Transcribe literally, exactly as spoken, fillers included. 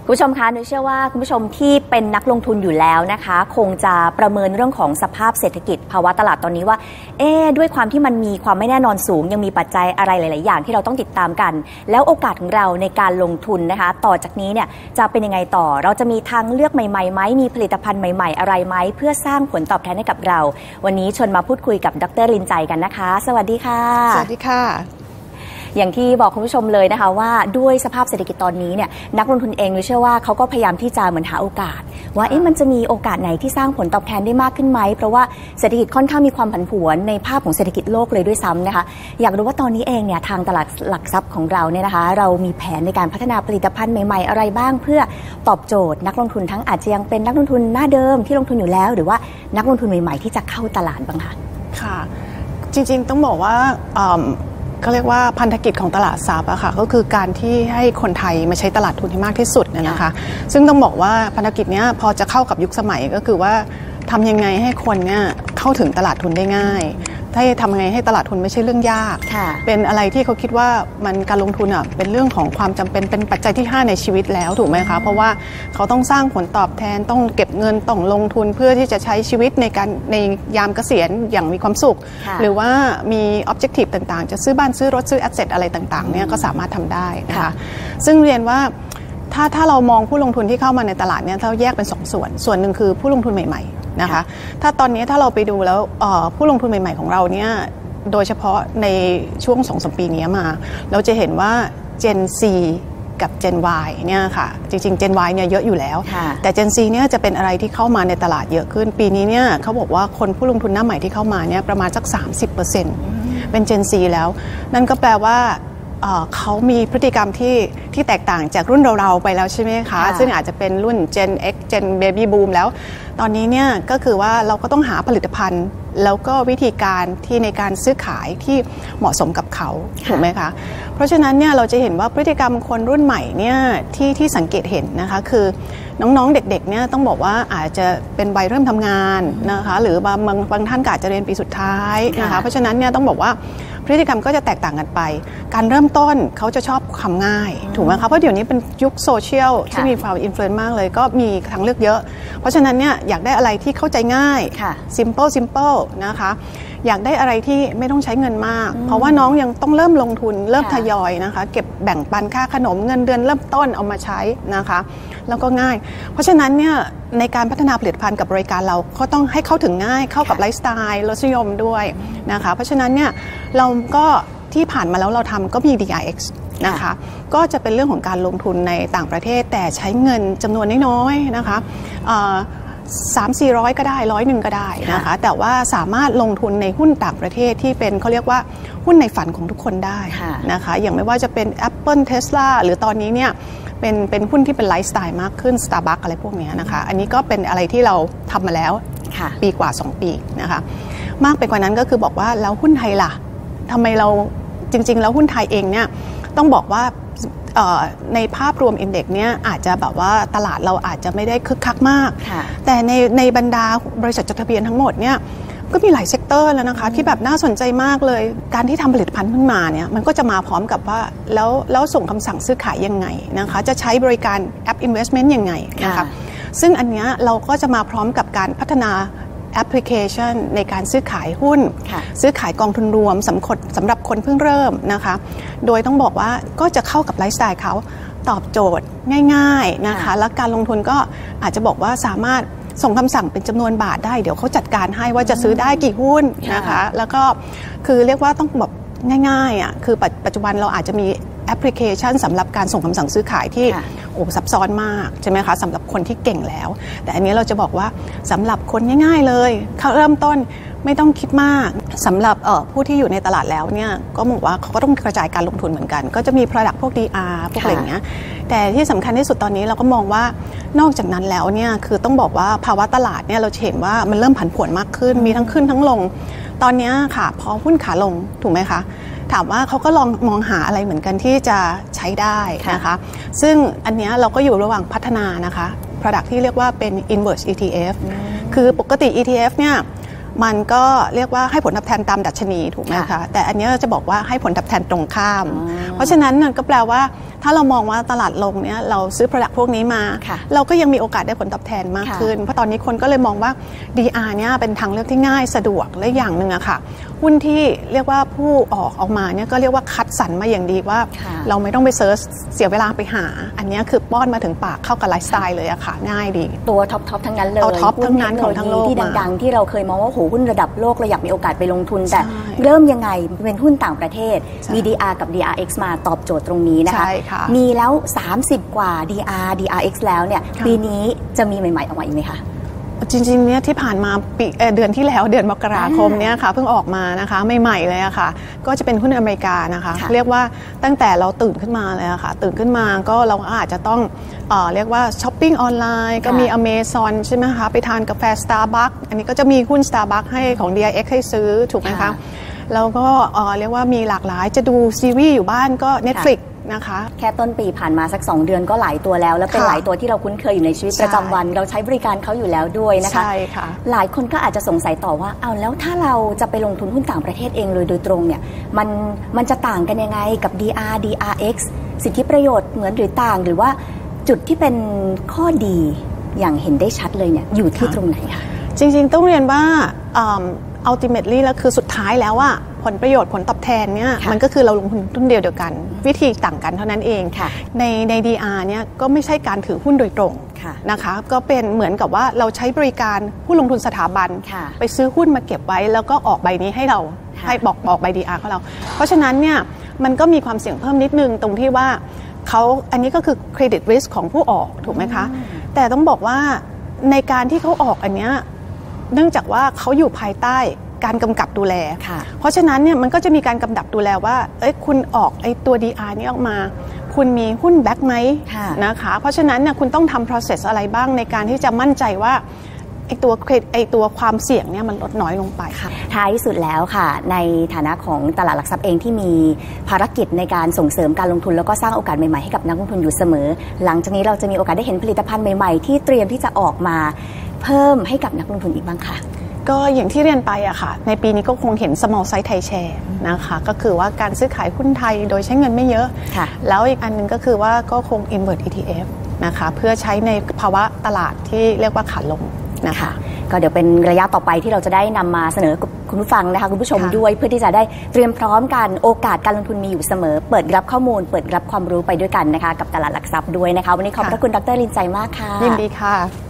คุณผู้ชมคะนุ้ยเชื่อว่าคุณผู้ชมที่เป็นนักลงทุนอยู่แล้วนะคะคงจะประเมินเรื่องของสภาพเศรษฐกิจภาวะตลาดตอนนี้ว่าเอ๊ด้วยความที่มันมีความไม่แน่นอนสูงยังมีปัจจัยอะไรหลายๆอย่างที่เราต้องติดตามกันแล้วโอกาสของเราในการลงทุนนะคะต่อจากนี้เนี่ยจะเป็นยังไงต่อเราจะมีทางเลือกใหม่ๆไหมมีผลิตภัณฑ์ใหม่ๆอะไรไหมเพื่อสร้างผลตอบแทนให้กับเราวันนี้ชวนมาพูดคุยกับดร.ลินใจกันนะคะสวัสดีค่ะสวัสดีค่ะอย่างที่บอกคุณผู้ชมเลยนะคะว่าด้วยสภาพเศรษฐกิจตอนนี้เนี่ยนักลงทุนเองเชื่อว่าเขาก็พยายามที่จะเหมือนหาโอกาสว่าเอ๊ะมันจะมีโอกาสไหนที่สร้างผลตอบแทนได้มากขึ้นไหมเพราะว่าเศรษฐกิจค่อนข้างมีความผันผวนในภาพของเศรษฐกิจโลกเลยด้วยซ้ำนะคะอยากรู้ว่าตอนนี้เองเนี่ยทางตลาดหลักทรัพย์ของเราเนี่ยนะคะเรามีแผนในการพัฒนาผลิตภัณฑ์ใหม่ๆอะไรบ้างเพื่อตอบโจทย์นักลงทุนทั้งอาจจะยังเป็นนักลงทุนหน้าเดิมที่ลงทุนอยู่แล้วหรือว่านักลงทุนใหม่ๆที่จะเข้าตลาดบ้างคะค่ะจริงๆต้องบอกว่าก็เรียกว่าพันธกิจของตลาดทรัพย์อะค่ะก็คือการที่ให้คนไทยมาใช้ตลาดทุนให้มากที่สุดนะคะซึ่งต้องบอกว่าพันธกิจนี้พอจะเข้ากับยุคสมัยก็คือว่าทำยังไงให้คนเนี่ยเข้าถึงตลาดทุนได้ง่ายถ้าทำยังไงให้ตลาดทุนไม่ใช่เรื่องยากเป็นอะไรที่เขาคิดว่ามันการลงทุนอ่ะเป็นเรื่องของความจำเป็นเป็นปัจจัยที่ห้าในชีวิตแล้วถูกไหมคะเพราะว่าเขาต้องสร้างผลตอบแทนต้องเก็บเงินต้องลงทุนเพื่อที่จะใช้ชีวิตในการในยามเกษียณอย่างมีความสุขหรือว่ามี objective ต่างๆจะซื้อบ้านซื้อรถซื้อ asset อะไรต่างๆเนี่ยก็สามารถทำได้นะคะซึ่งเรียนว่าถ้าถ้าเรามองผู้ลงทุนที่เข้ามาในตลาดเนี่ยเราแยกเป็นสองส่วนส่วนหนึ่งคือผู้ลงทุนใหม่ๆนะคะถ้าตอนนี้ถ้าเราไปดูแล้วผู้ลงทุนใหม่ๆของเราเนี่ยโดยเฉพาะในช่วง สองถึงสาม ปีนี้มาเราจะเห็นว่า Gen Z กับ Gen Y เนี่ยค่ะจริงๆ Gen Y เนี่ยเยอะอยู่แล้วแต่ Gen Z เนี่ยจะเป็นอะไรที่เข้ามาในตลาดเยอะขึ้นปีนี้เนี่ยเขาบอกว่าคนผู้ลงทุนหน้าใหม่ที่เข้ามาเนี่ยประมาณสัก สามสิบเปอร์เซ็นต์ เป็น Gen Z แล้วนั่นก็แปลว่าเขามีพฤติกรรมที่ที่แตกต่างจากรุ่นเราๆไปแล้วใช่ไหมคะซึ่งอาจจะเป็นรุ่น Gen X Gen Baby Boom แล้วตอนนี้เนี่ยก็คือว่าเราก็ต้องหาผลิตภัณฑ์แล้วก็วิธีการที่ในการซื้อขายที่เหมาะสมกับเขาถูกไหมคะเพราะฉะนั้นเนี่ยเราจะเห็นว่าพฤติกรรมคนรุ่นใหม่เนี่ยที่ที่สังเกตเห็นนะคะคือน้องๆเด็กๆเนี่ยต้องบอกว่าอาจจะเป็นวัยเริ่มทำงานนะคะหรือบางบางท่านก็อาจจะเรียนปีสุดท้ายนะคะเพราะฉะนั้นเนี่ยต้องบอกว่าพฤติกรรมก็จะแตกต่างกันไปการเริ่มต้นเขาจะชอบคำง่ายถูกไหมคะเพราะเดี๋ยวนี้เป็นยุคโซเชียลที่มีความอิมโฟเรนซ์มากเลยก็มีทางเลือกเยอะเพราะฉะนั้นเนี่ยอยากได้อะไรที่เข้าใจง่าย simple simple นะคะอยากได้อะไรที่ไม่ต้องใช้เงินมากเพราะว่าน้องยังต้องเริ่มลงทุนเริ่มทยอยนะคะเก็บแบ่งปันค่าขนมเงินเดือนเริ่มต้นเอามาใช้นะคะแล้วก็ง่ายเพราะฉะนั้นเนี่ยในการพัฒนาผลิตภัณฑ์กับบริการเราก็ต้องให้เข้าถึงง่ายเข้ากับไลฟ์สไตล์รสนิยมด้วยนะคะเพราะฉะนั้นเนี่ยเราก็ที่ผ่านมาแล้วเราทำก็มี ดี อาร์ เอ็กซ์ นะคะก็จะเป็นเรื่องของการลงทุนในต่างประเทศแต่ใช้เงินจำนวนน้อยๆนะคะสามสี่ร้อยก็ได้ร้อยหนึ่งก็ได้นะคะแต่ว่าสามารถลงทุนในหุ้นต่างประเทศที่เป็นเขาเรียกว่าหุ้นในฝันของทุกคนได้นะคะอย่างไม่ว่าจะเป็น Apple Tesla หรือตอนนี้เนี่ยเป็นเป็นหุ้นที่เป็นไลฟ์สไตล์มากขึ้น Starbucks อะไรพวกนี้นะคะอันนี้ก็เป็นอะไรที่เราทำมาแล้วปีกว่าสองปีนะคะมากไปกว่านั้นก็คือบอกว่าแล้วหุ้นไทยล่ะทำไมเราจริงๆแล้วหุ้นไทยเองเนี่ยต้องบอกว่าในภาพรวมอินเด็กซ์เนี่ยอาจจะแบบว่าตลาดเราอาจจะไม่ได้คึกคักมากแต่ในในบรรดาบริษัทจดทะเบียนทั้งหมดเนี่ยก็มีหลายเซกเตอร์แล้วนะคะที่แบบน่าสนใจมากเลยการที่ทำผลิตภัณฑ์ขึ้นมาเนี่ยมันก็จะมาพร้อมกับว่าแล้วแล้วส่งคำสั่งซื้อขายยังไงนะคะจะใช้บริการแอป Investment ยังไงนะคะซึ่งอันนี้เราก็จะมาพร้อมกับการพัฒนาแอปพลิเคชันในการซื้อขายหุ้นซื้อขายกองทุนรวมสำหรับสำหรับคนเพิ่งเริ่มนะคะโดยต้องบอกว่าก็จะเข้ากับไลฟ์สไตล์เขาตอบโจทย์ง่ายๆนะคะและการลงทุนก็อาจจะบอกว่าสามารถส่งคำสั่งเป็นจำนวนบาทได้เดี๋ยวเขาจัดการให้ว่าจะซื้อได้กี่หุ้นนะคะแล้วก็คือเรียกว่าต้องแบบง่ายๆอ่ะคือปัจจุบันเราอาจจะมีแอปพลิเคชันสำหรับการส่งคำสั่งซื้อขายที่โอ้ซับซ้อนมากใช่ไหมคะสำหรับคนที่เก่งแล้วแต่อันนี้เราจะบอกว่าสำหรับคนง่ายๆเลยเขาเริ่มต้นไม่ต้องคิดมากสำหรับผู้ที่อยู่ในตลาดแล้วเนี่ยก็บอกว่าเขาก็ต้องกระจายการลงทุนเหมือนกันก็จะมี product พวก ดี อาร์ พวกอะไรอย่างเงี้ยแต่ที่สำคัญที่สุดตอนนี้เราก็มองว่านอกจากนั้นแล้วเนี่ยคือต้องบอกว่าภาวะตลาดเนี่ยเราเห็นว่ามันเริ่มผันผวนมากขึ้นมีทั้งขึ้นทั้งลงตอนนี้ค่ะพอหุ้นขาลงถูกไหมคะถามว่าเขาก็ลองมองหาอะไรเหมือนกันที่จะใช้ได้นะคะซึ่งอันนี้เราก็อยู่ระหว่างพัฒนานะคะ product ที่เรียกว่าเป็น inverse อี ที เอฟ คือปกติ อี ที เอฟ เนี่ยมันก็เรียกว่าให้ผลตอบแทนตามดัชนีถูกไหมคะแต่อันนี้เราจะบอกว่าให้ผลตอบแทนตรงข้ามเพราะฉะนั้นก็แปลว่าถ้าเรามองว่าตลาดลงเนี่ยเราซื้อ product พวกนี้มาเราก็ยังมีโอกาสได้ผลตอบแทนมากขึ้นเพราะตอนนี้คนก็เลยมองว่า ดี อาร์ เนี่ยเป็นทางเลือกที่ง่ายสะดวกและอย่างหนึ่งอะค่ะหุ้นที่เรียกว่าผู้ออกออกมาเนี่ยก็เรียกว่าคัดสรรมาอย่างดีว่าเราไม่ต้องไปเซิร์ชเสียเวลาไปหาอันนี้คือป้อนมาถึงปากเข้ากับไลฟ์สไตล์เลยอะค่ะง่ายดีตัวท็อปทอปทั้งนั้นเลยเอาท็อปทั้งนั้นของทั้งโลกที่ดังๆที่เราเคยมองว่าโหหุ้นระดับโลกเราอยากมีโอกาสไปลงทุนแต่เริ่มยังไงเป็นหุ้นต่างประเทศมี ดี อาร์ กับ ดี อาร์ เอ็กซ์ มาตอบโจทย์ตรงนี้นะคะมีแล้วสามสิบกว่า ดี อาร์ ดี อาร์ เอ็กซ์ แล้วเนี่ยปีนี้จะมีใหม่ๆออกมาอีกไหมคะจริงๆเนี่ยที่ผ่านมาปีเดือนที่แล้วเดือนมกราคมเนี่ยค่ะเพิ่งออกมานะคะใหม่ๆเลยอะค่ะก็จะเป็นหุ้นอเมริกานะคะเรียกว่าตั้งแต่เราตื่นขึ้นมาเลยอะค่ะตื่นขึ้นมาก็เราอาจจะต้องเอ่อเรียกว่าช้อปปิ้งออนไลน์ก็มี Amazon ใช่ไหมคะไปทานกาแฟ Starbucks อันนี้ก็จะมีหุ้น Starbucks ให้ของ ดี อาร์ เอ็กซ์ ให้ซื้อถูกไหมคะแล้วก็เอ่อเรียกว่ามีหลากหลายจะดูซีรีส์อยู่บ้านก็ Netflixนะคะแค่ต้นปีผ่านมาสักสองเดือนก็หลายตัวแล้วแล้วเป็นหลายตัวที่เราคุ้นเคยอยู่ในชีวิตประจำวันเราใช้บริการเขาอยู่แล้วด้วยนะคะใช่ค่ะหลายคนก็อาจจะสงสัยต่อว่าเอาแล้วถ้าเราจะไปลงทุนหุ้นต่างประเทศเองเลยโดยตรงเนี่ยมันมันจะต่างกันยังไงกับ ดี อาร์ ดี อาร์ เอ็กซ์ สิทธิประโยชน์เหมือนหรือต่างหรือว่าจุดที่เป็นข้อดีอย่างเห็นได้ชัดเลยเนี่ยอยู่ที่ตรงไหนคะจริงๆต้องเรียนว่า ultimately แล้วคือสุดท้ายแล้วว่าผลประโยชน์ผลตอบแทนเนี่ยมันก็คือเราลงทุนหุ้นเดียวเดียวกันวิธีต่างกันเท่านั้นเองในใน ดี อาร์ เนี่ยก็ไม่ใช่การถือหุ้นโดยตรงนะคะก็เป็นเหมือนกับว่าเราใช้บริการผู้ลงทุนสถาบันไปซื้อหุ้นมาเก็บไว้แล้วก็ออกใบนี้ให้เราให้บอกบอกใบ ดี อาร์ ของเราเพราะฉะนั้นเนี่ยมันก็มีความเสี่ยงเพิ่มนิดนึงตรงที่ว่าเขาอันนี้ก็คือเครดิตริสของผู้ออกถูกไหมคะแต่ต้องบอกว่าในการที่เขาออกอันเนี้ยเนื่องจากว่าเขาอยู่ภายใต้การกำกับดูแลเพราะฉะนั้นเนี่ยมันก็จะมีการกำกับดูแลว่าเอ้ยคุณออกไอ้ตัว ดี อาร์ นี้ออกมาคุณมีหุ้นแบ็คไหมนะคะเพราะฉะนั้นเนี่ยคุณต้องทำ process อะไรบ้างในการที่จะมั่นใจว่าไอ้ตัวไอ้ตัวความเสี่ยงเนี่ยมันลดน้อยลงไปท้ายที่สุดแล้วค่ะในฐานะของตลาดหลักทรัพย์เองที่มีภารกิจในการส่งเสริมการลงทุนแล้วก็สร้างโอกาสใหม่ๆให้กับนักลงทุนอยู่เสมอหลังจากนี้เราจะมีโอกาสได้เห็นผลิตภัณฑ์ใหม่ๆที่เตรียมที่จะออกมาเพิ่มให้กับนักลงทุนอีกบ้างค่ะก็อย่างที่เรียนไปอะค่ะในปีนี้ก็คงเห็น small size Thai share นะคะก็คือว่าการซื้อขายหุ้นไทยโดยใช้เงินไม่เยอะแล้วอีกอันนึงก็คือว่าก็คง invert อี ที เอฟ นะคะเพื่อใช้ในภาวะตลาดที่เรียกว่าขาลงนะคะก็เดี๋ยวเป็นระยะต่อไปที่เราจะได้นำมาเสนอคุณผู้ฟังนะคะคุณผู้ชมด้วยเพื่อที่จะได้เตรียมพร้อมกันโอกาสการลงทุนมีอยู่เสมอเปิดรับข้อมูลเปิดรับความรู้ไปด้วยกันนะคะกับตลาดหลักทรัพย์ด้วยนะคะวันนี้ขอบพระคุณดร.ลินใจมากค่ะยินดีค่ะ